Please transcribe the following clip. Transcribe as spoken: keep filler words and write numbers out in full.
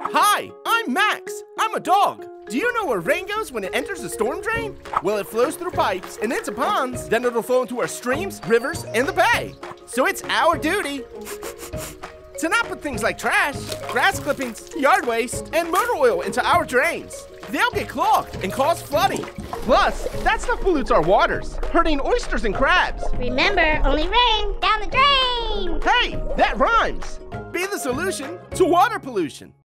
Hi, I'm Max. I'm a dog. Do you know where rain goes when it enters a storm drain? Well, it flows through pipes and into ponds. Then it'll flow into our streams, rivers, and the bay. So it's our duty to not put things like trash, grass clippings, yard waste, and motor oil into our drains. They'll get clogged and cause flooding. Plus, that stuff pollutes our waters, hurting oysters and crabs. Remember, only rain down the drain. Hey, that rhymes. Be the solution to water pollution.